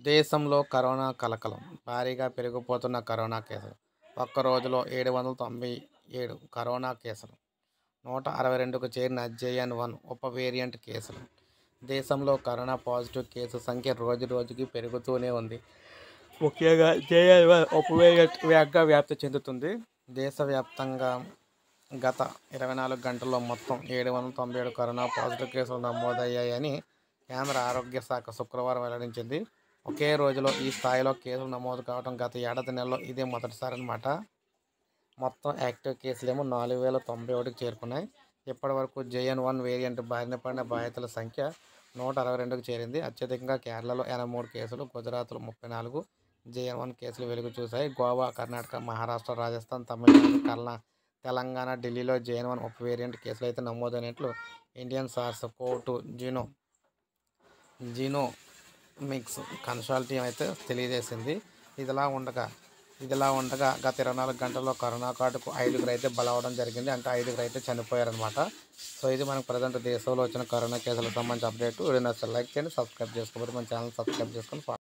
దేశంలో కరోనా కలకలం. భారీగా పెరిగిపోతున్న కరోనా కేసులు. ఒక్క రోజులో 797 కరోనా కేసులు. 162కు చేరిన JN-1 ఉప వేరియంట్ కేసులు. దేశంలో కరోనా పాజిటివ్ కేసు సంఖ్య రోజురోజుకి పెరుగుతూనే ఉంది. ముఖ్యంగా JN-1 ఉప వేరియంట్ వేగంగా వ్యాప్తి చెందుతుంది. దేశవ్యాప్తంగా గత 24 గంటల్లో మొత్తం 797 కరోనా పాజిటివ్ కేసులు నమోదయ్యాయని కేంద్ర ఆరోగ్య శాఖ శుక్రవారం వెల్లడించింది. ఒకే రోజులో ఈ స్థాయిలో కేసులు నమోదు కావడం గత ఏడాది నెలలో ఇదే మొదటిసారి అన్నమాట. మొత్తం యాక్టివ్ కేసులేమో 4091కి చేరుకున్నాయి. ఇప్పటి వరకు JN-1 వేరియంట్ బారిన పడిన బాధితుల సంఖ్య 162కు చేరింది. అత్యధికంగా కేరళలో 83 కేసులు, గుజరాత్లో 34 JN-1 కేసులు వెలుగు చూశాయి. గోవా, కర్ణాటక, మహారాష్ట్ర, రాజస్థాన్, తమిళనాడు, తెలంగాణ, ఢిల్లీలో JN-1 ఉప వేరియంట్ కేసులు అయితే నమోదైనట్లు ఇండియన్ SARS-CoV-2 జీనోమిక్స్ కన్సార్టియం అయితే తెలియజేసింది. ఇదిలా ఉండగా గత 24 గంటల్లో కరోనా కాటుకు 5గురు అయితే బలవడం జరిగింది. అంటే 5గురు అయితే చనిపోయారనమాట. సో ఇది మనకు ప్రజెంట్ దేశంలో వచ్చిన కరోనా కేసులకు సంబంధించిన అప్డేట్. వీడియో నచ్చితే లైక్ చేయండి, సబ్స్క్రైబ్ చేసుకోబోతే మన ఛానల్ సబ్స్క్రైబ్ చేసుకొని